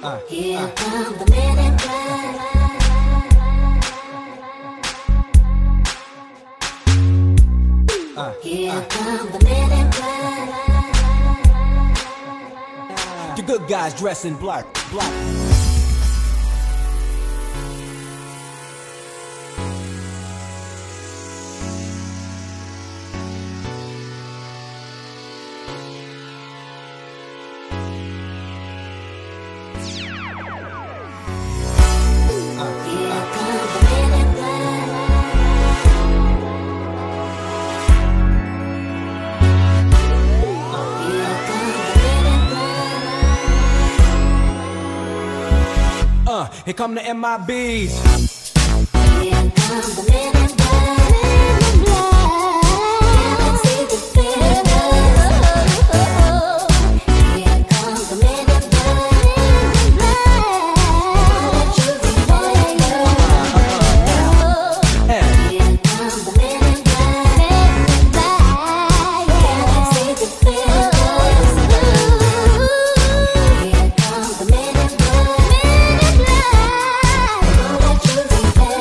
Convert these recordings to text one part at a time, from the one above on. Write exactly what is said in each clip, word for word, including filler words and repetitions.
Uh, Here uh. come the men in black. Uh, Here uh. come the men in black. The good guys dressed in black, black. Here come the men in black. Here come the men in black. Uh, here come the M I Bs. Here come the men in black. Can't see the feeling. Here come the men in black. Let you be mine. And Here come the men in black. Can't see the feeling. Here come the men in black. Let you be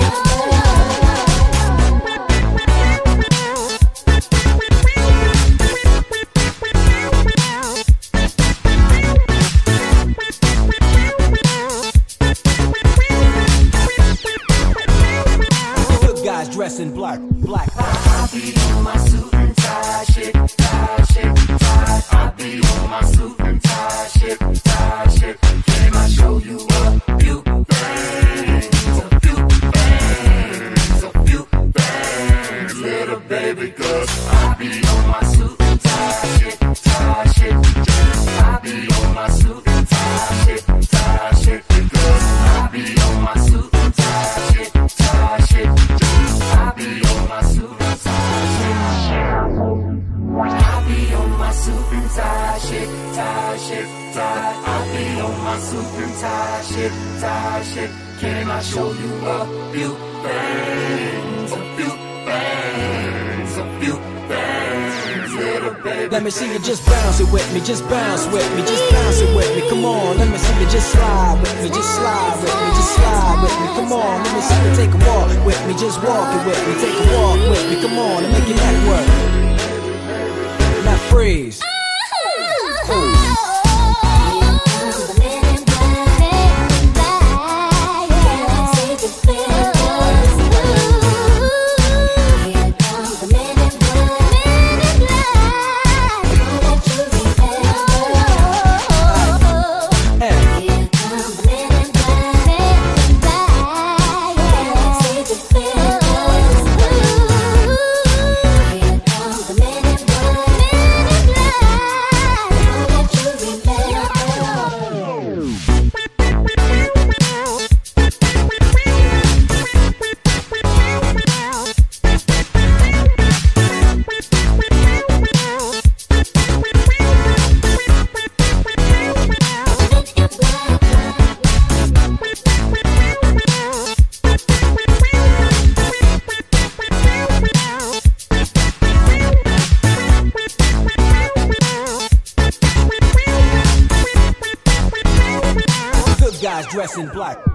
the good guys dressed in black, black. I be on my suit and tie, shit, tie, shit, tie. I be on my suit and tie, shit, tie, shit. Can I show you a few things? A few things, a few things, little baby, 'cause I be on my suit and tie, shit, tie, shit. I be on my suit and tie, shit, tie, shit, because I be on my suit and tie, shit, tie, shit. I be on my suit and tie, shit. I be on my suit and tie, shit, tie, shit, tie. I be on my suit and tie, shit, tie, shit. Can I show you a few things? A few things, a few things, little baby. Let me see you just bounce it with me, just bounce with me, just bounce it with me. Come on, let me see you just slide with me, just slide with me, just slide with me. Come on, let me see you take a walk with me, just walk it with me, take a walk with me. Come on, and make your neck work. Now freeze. Ooh. Guys dressed in black.